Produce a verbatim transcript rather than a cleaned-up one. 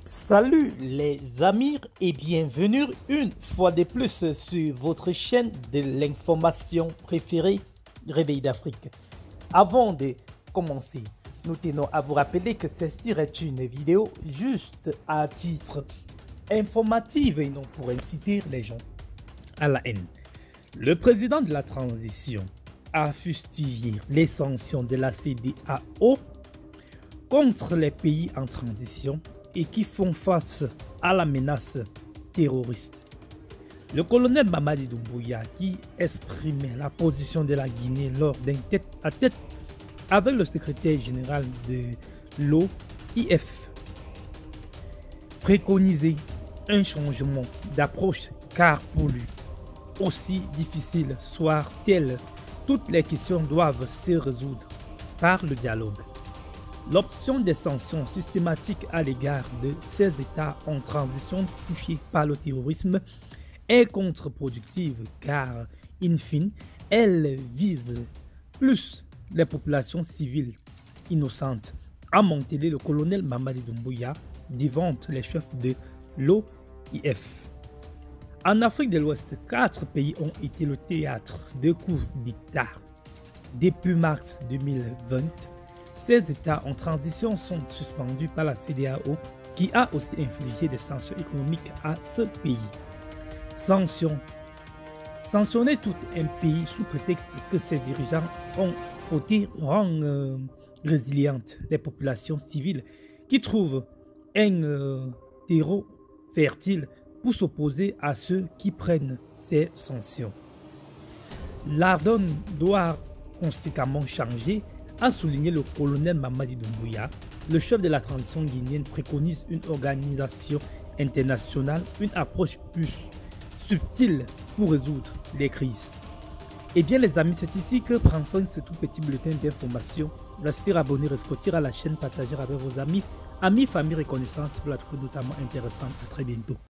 Salut les amis et bienvenue une fois de plus sur votre chaîne de l'information préférée, Réveil d'Afrique. Avant de commencer, nous tenons à vous rappeler que ceci est une vidéo juste à titre informatif et non pour inciter les gens à la haine. Le président de la transition a fustigé les sanctions de la C D A O contre les pays en transition et qui font face à la menace terroriste. Le colonel Mamadi Doumbouya, qui exprimait la position de la Guinée lors d'un tête-à-tête avec le secrétaire général de l'O I F, préconisait un changement d'approche car pour lui, aussi difficile soit-elle, toutes les questions doivent se résoudre par le dialogue. L'option des sanctions systématiques à l'égard de ces États en transition touchés par le terrorisme est contre-productive car, in fine, elle vise plus les populations civiles innocentes, a mentionné le colonel Mamadi Doumbouya devant les chefs de l'O I F. En Afrique de l'Ouest, quatre pays ont été le théâtre de coups d'État. Depuis mars deux mille vingt, ces États en transition sont suspendus par la C D A O qui a aussi infligé des sanctions économiques à ce pays. Sanctions. Sanctionner tout un pays sous prétexte que ses dirigeants ont fauté rend euh, résilientes les populations civiles qui trouvent un euh, terreau fertile pour s'opposer à ceux qui prennent ces sanctions. La donne doit conséquemment changer, a souligné le colonel Mamadi Doumbouya. Le chef de la transition guinéenne préconise une organisation internationale, une approche plus subtile pour résoudre les crises. Et bien les amis, c'est ici que prend fin ce tout petit bulletin d'information. Restez abonnés, rescotir à la chaîne, partager avec vos amis, amis, famille, reconnaissance, vous la trouvez notamment intéressante. À très bientôt.